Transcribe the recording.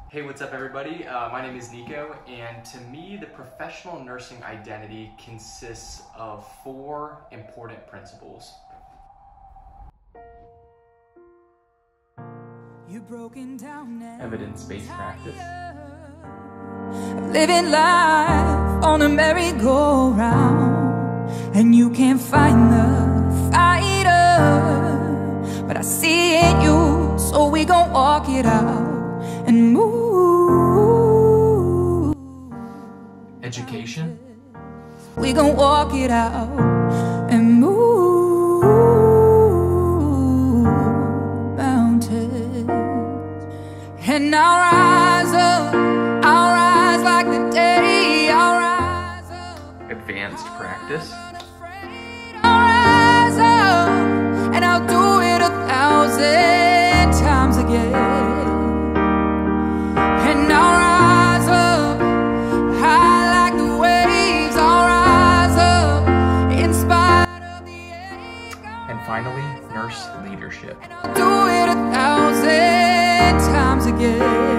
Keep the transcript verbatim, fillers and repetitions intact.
Hey, what's up everybody? Uh, my name is Nico, and to me, the professional nursing identity consists of four important principles. Evidence-based practice. Living life on a merry-go-round, and you can't find the fighter, but I see it in you, so we gon' walk it out and move. Education. We gon' walk it out and move mountains. And I'll rise up, I'll rise like the day, I'll rise up. Advanced practice. I'll rise up and I'll do it a thousand times again. And I'll rise up high like the waves, I'll rise up in spite of the ache. And finally, nurse leadership. And I'll do it a thousand times again.